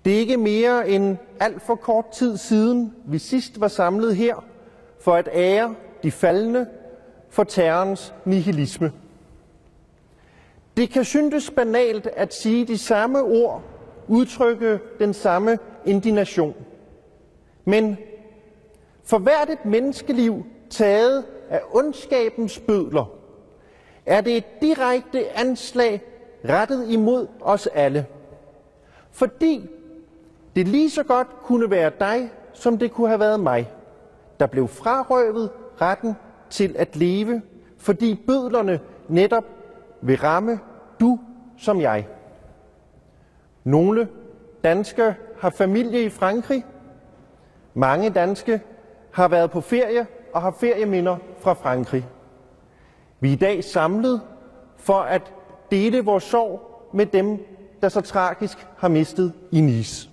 Det er ikke mere end alt for kort tid siden, vi sidst var samlet her for at ære de faldne for terrorens nihilisme. Det kan syntes banalt at sige de samme ord, udtrykke den samme indignation. Men for hvert et menneskeliv taget af ondskabens bødler, er det et direkte anslag rettet imod os alle. Fordi det lige så godt kunne være dig, som det kunne have været mig, der blev frarøvet retten til at leve, fordi bødlerne netop vil ramme du som jeg. Nogle danskere har familie i Frankrig. Mange danske har været på ferie og har ferieminder fra Frankrig. Vi er i dag samlet for at dele vores sorg med dem, der så tragisk har mistet i Nice.